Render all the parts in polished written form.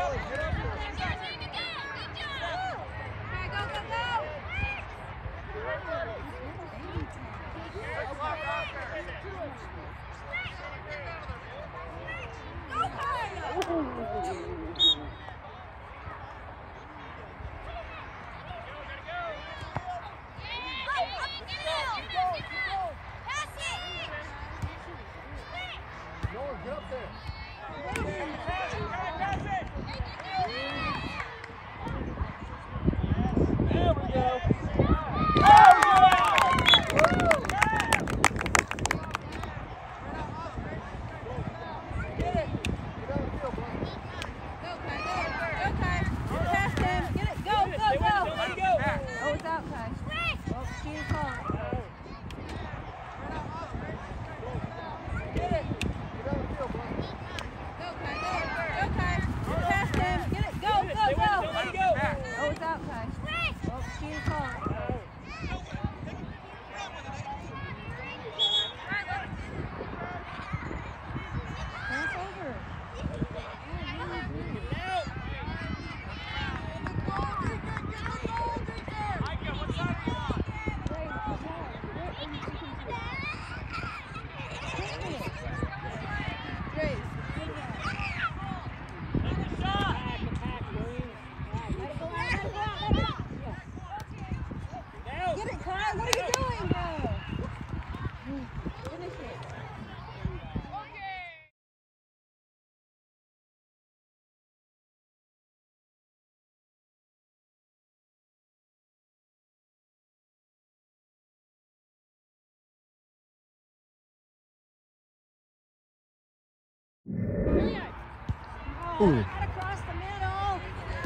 Ooh. Right across the middle.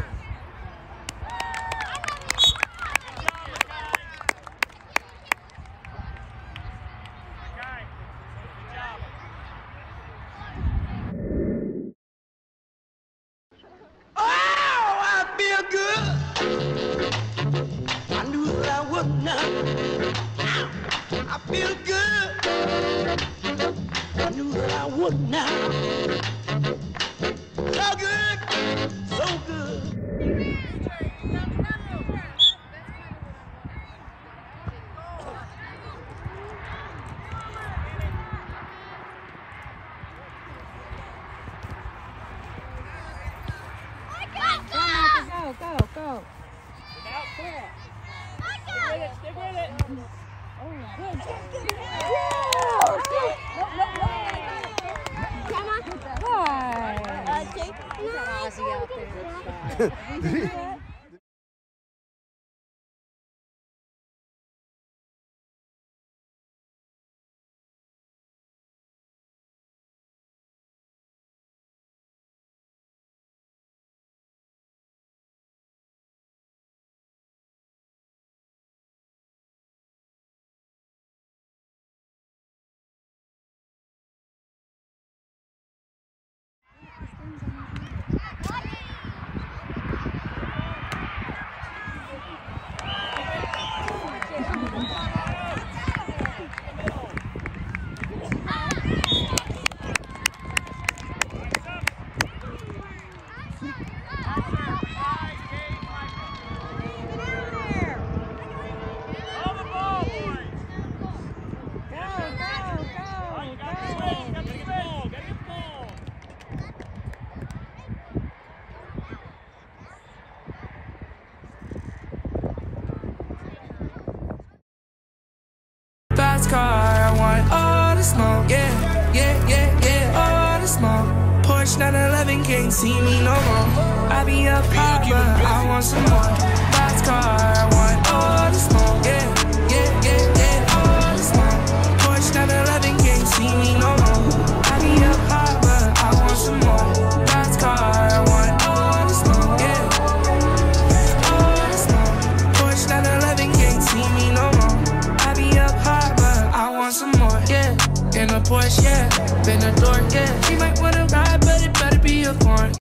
Oh, I feel good. I knew that I would not. I feel good. I knew that I would not. So good, so good. Go. Stick with it. Ozzie out there. Fast car, I want all the smoke, yeah, all the smoke. Porsche 911 can't see me no more. I be up high, but I want some more. Fast car, I want all the smoke, yeah, all the smoke. Porsche 911 can't see me no more. I be up high, but I want some more. Fast car, I want all the smoke, yeah, all the smoke. Porsche 911 can't see me no more. I be up high, but I want some more, yeah. In a Porsche, yeah. Been a door, yeah. She might wanna ride, but it better be a foreign.